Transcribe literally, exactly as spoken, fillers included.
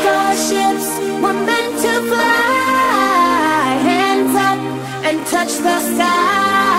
starships were meant to fly. Hands up and touch the sky.